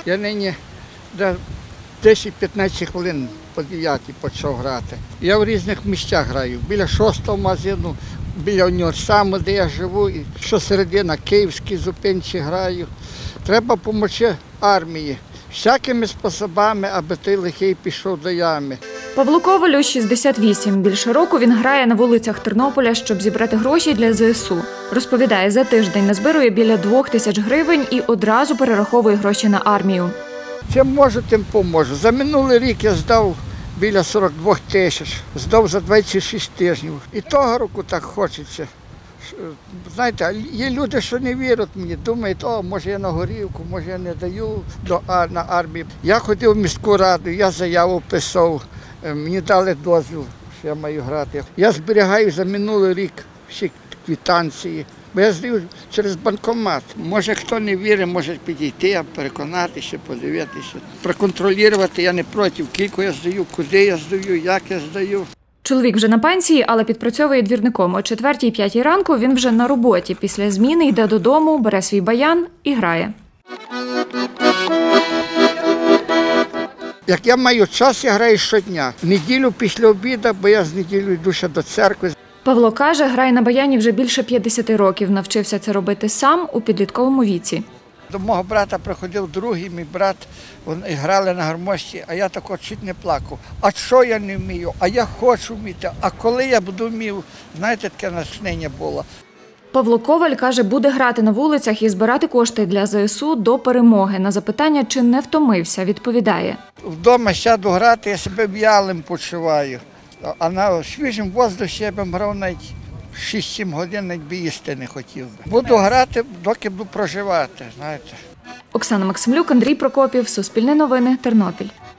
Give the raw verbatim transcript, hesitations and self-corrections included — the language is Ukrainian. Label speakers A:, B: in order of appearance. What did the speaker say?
A: Я нині десять-п'ятнадцять хвилин по дев'ятій почав грати. Я в різних місцях граю. Біля шостого магазину, біля універсаму, де я живу. І щосереди на Київській зупинці граю. Треба допомогти армії всякими способами, аби той лихий пішов до ями.
B: Павлу Ковалю шістдесят вісім. Більше року він грає на вулицях Тернополя, щоб зібрати гроші для зе ес у. Розповідає, за тиждень назбирує біля двох тисяч гривень і одразу перераховує гроші на армію.
A: Чим можу, тим поможу. За минулий рік я здав біля сорок двох тисяч, здав за двадцять шість тижнів. І того року так хочеться. Знаєте, є люди, що не вірять мені, думають, о, може я на горівку, може я не даю до, а, на армію. Я ходив в міську раду, я заяву писав, мені дали дозвіл, що я маю грати. Я зберігаю за минулий рік всі квитанції, бо я здаю через банкомат. Може хто не вірить, може підійти, переконатися, подивитися. Проконтролювати я не проти, скільки я здаю, куди я здаю, як я здаю.
B: Чоловік вже на пенсії, але підпрацьовує двірником. О четвертій-п'ятій ранку він вже на роботі. Після зміни йде додому, бере свій баян і грає.
A: Як я маю час, я граю щодня. В неділю після обіду, бо я з неділю йду ще до церкви.
B: Павло каже, грає на баяні вже більше п'ятдесят років. Навчився це робити сам у підлітковому віці.
A: До мого брата приходив другий, мій брат, вони грали на гармошці, а я тако чуть не плакав. А що я не вмію? А я хочу вміти. А коли я буду вмів, знаєте, таке натхнення було.
B: Павло Коваль каже, буде грати на вулицях і збирати кошти для зе ес у до перемоги. На запитання, чи не втомився, відповідає.
A: Вдома сяду грати, я себе в'ялим почуваю. А на свіжому воздусі я б грав навіть шість-сім годин, навіть би їсти не хотів. Буду грати, доки буду проживати, знаєте.
B: Оксана Максимлюк, Андрій Прокопів, Суспільне новини, Тернопіль.